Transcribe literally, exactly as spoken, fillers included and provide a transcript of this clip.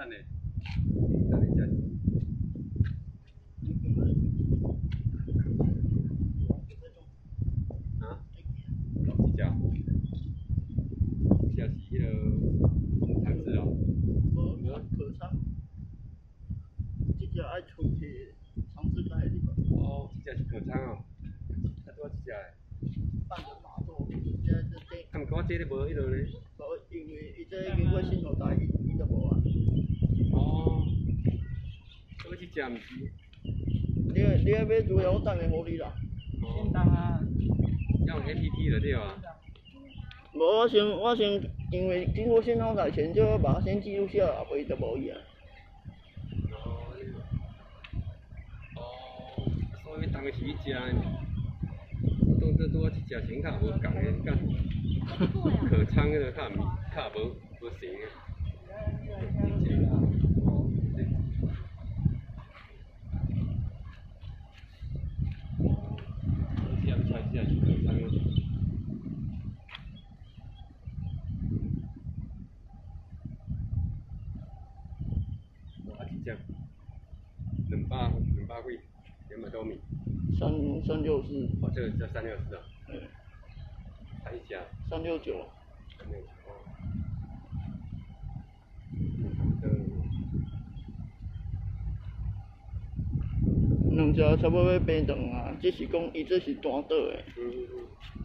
等下，等你食。啊？几只？只是迄个肠子哦。 无，可肠。这只爱出去肠子盖里个。 哦，这只是可肠哦。啊，多一只诶。 半个麻豆，这这这。 啊，毋过我这里无迄落咧。 无，因为伊这经过信号台，伊伊就无啊。 哦。多一只毋是。 你你要买猪肉，我等下互你啦。 先当啊。 要用 A P P 就对啊。 无，我先我先，因为经过信号台前，就要把它先记录下来，不然就无伊啊。 哦，所以当个是去食呢。我当做拄啊一只先较无共诶，甲可仓迄个较毋较无无成诶。点菜只是可仓诶。啊一只，两百两百几，两百多米。 三三六四。 哦，这个叫三六四啊。 嗯。 还一只。 三六九。 三六九哦。 两只差不多要平长啊，只是讲伊这是单倒的。 嗯嗯嗯。